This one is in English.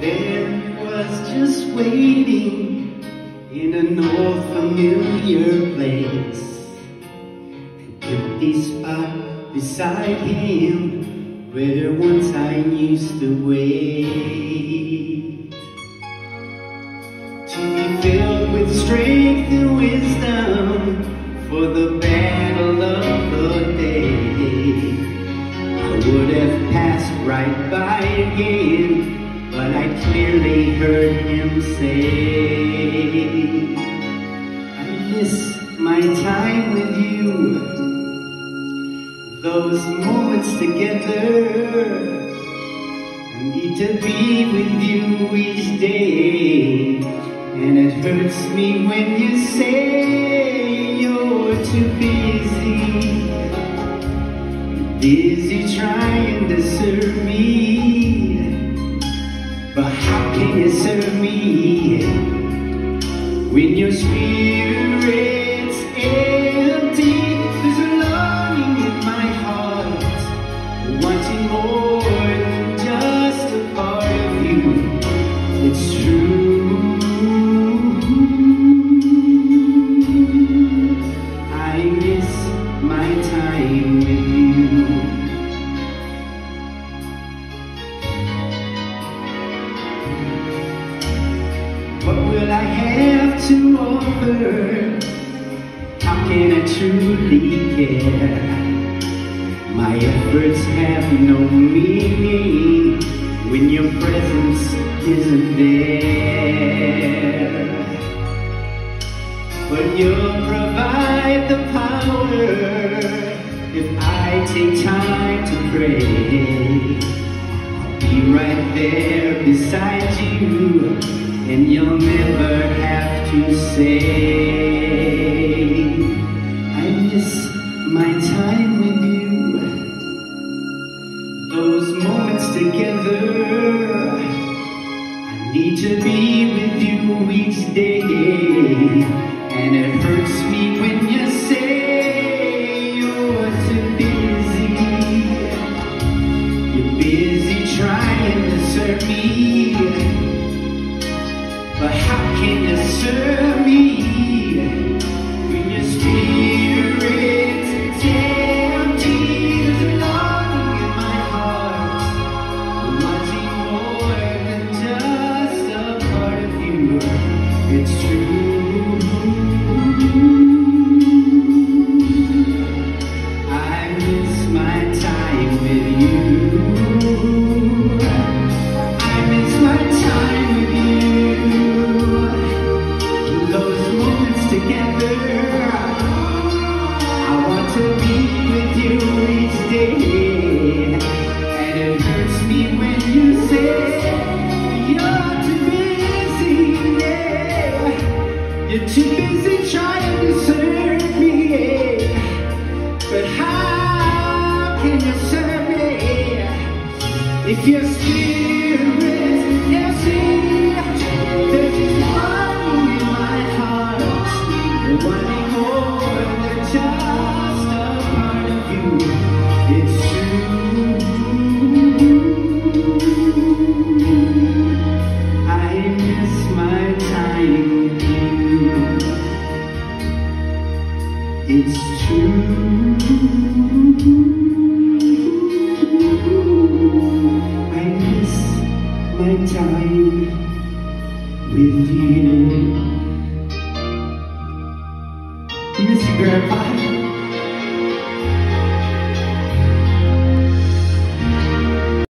There was just waiting in an old familiar place, an empty spot beside him where once I used to wait, to be filled with strength and wisdom for the battle of the day. I would have passed right by again, but I clearly heard him say, I miss my time with you, those moments together. I need to be with you each day, and it hurts me when you say you're too busy trying to serve me. But how can you serve me when your spirit's empty? There's a longing in my heart, wanting more than just a part of you. It's true, I miss my time with you. What will I have to offer? How can I truly care? My efforts have no meaning when your presence isn't there. But you'll provide the power if I take time to pray. I'll be right there beside you, and you'll never have to say, I miss my time with you, those moments together. I need to be with you each day, and it hurts me when you say you're too busy. You're busy trying to serve me. But how can you serve me when your spirit's empty? There's a longing in my heart, wanting more than just a part of you. It's true, I miss my time with you. I miss my time with you, together. I want to be with you each day, and it hurts me when you say you're too busy, yeah. You're too busy trying to serve me, yeah. But how can you serve me if your spirit is empty? There's just longing in my heart, wanting more than just a part of you. It's true, I miss my time with you. It's true, I miss my time with you. Miss you, Grandpa.